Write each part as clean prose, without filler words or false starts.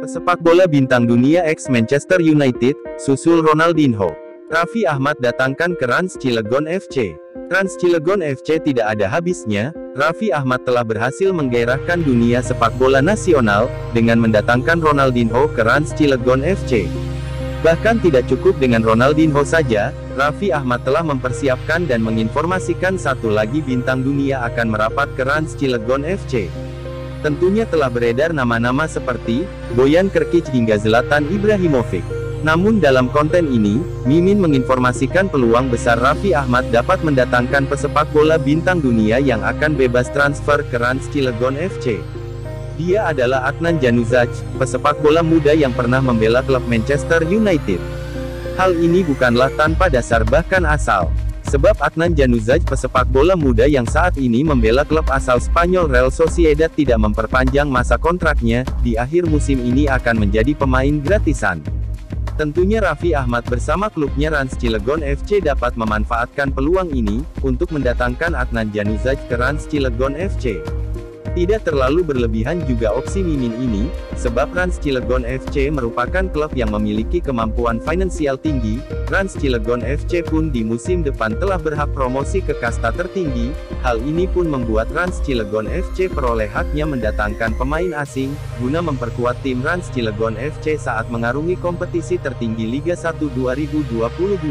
Pesepak bola bintang dunia ex Manchester United, susul Ronaldinho. Raffi Ahmad datangkan ke Rans Cilegon FC. Rans Cilegon FC tidak ada habisnya. Raffi Ahmad telah berhasil menggairahkan dunia sepak bola nasional, dengan mendatangkan Ronaldinho ke Rans Cilegon FC. Bahkan tidak cukup dengan Ronaldinho saja, Raffi Ahmad telah mempersiapkan dan menginformasikan satu lagi bintang dunia akan merapat ke Rans Cilegon FC. Tentunya telah beredar nama-nama seperti Bojan Krkić hingga Zlatan Ibrahimovic. Namun dalam konten ini, Mimin menginformasikan peluang besar Raffi Ahmad dapat mendatangkan pesepak bola bintang dunia yang akan bebas transfer ke Rans Cilegon FC. Dia adalah Adnan Januzaj, pesepak bola muda yang pernah membela klub Manchester United. Hal ini bukanlah tanpa dasar bahkan asal. Sebab Adnan Januzaj, pesepak bola muda yang saat ini membela klub asal Spanyol Real Sociedad, tidak memperpanjang masa kontraknya, di akhir musim ini akan menjadi pemain gratisan. Tentunya Raffi Ahmad bersama klubnya Rans Cilegon FC dapat memanfaatkan peluang ini, untuk mendatangkan Adnan Januzaj ke Rans Cilegon FC. Tidak terlalu berlebihan juga opsi Mimin ini, sebab Rans Cilegon FC merupakan klub yang memiliki kemampuan finansial tinggi. Rans Cilegon FC pun di musim depan telah berhak promosi ke kasta tertinggi. Hal ini pun membuat Rans Cilegon FC peroleh haknya mendatangkan pemain asing, guna memperkuat tim Rans Cilegon FC saat mengarungi kompetisi tertinggi Liga 1 2022.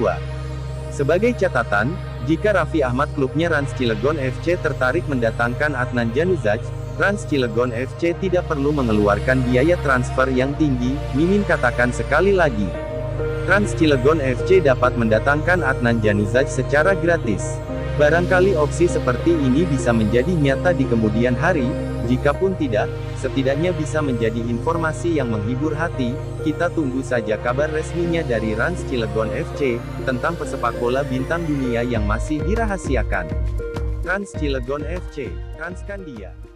Sebagai catatan, jika Raffi Ahmad klubnya Rans Cilegon FC tertarik mendatangkan Adnan Januzaj, Rans Cilegon FC tidak perlu mengeluarkan biaya transfer yang tinggi. Mimin katakan sekali lagi, Rans Cilegon FC dapat mendatangkan Adnan Januzaj secara gratis. Barangkali opsi seperti ini bisa menjadi nyata di kemudian hari. Jikapun tidak, setidaknya bisa menjadi informasi yang menghibur hati. Kita tunggu saja kabar resminya dari Rans Cilegon FC, tentang pesepak bola bintang dunia yang masih dirahasiakan. Rans Cilegon FC, Transkandia.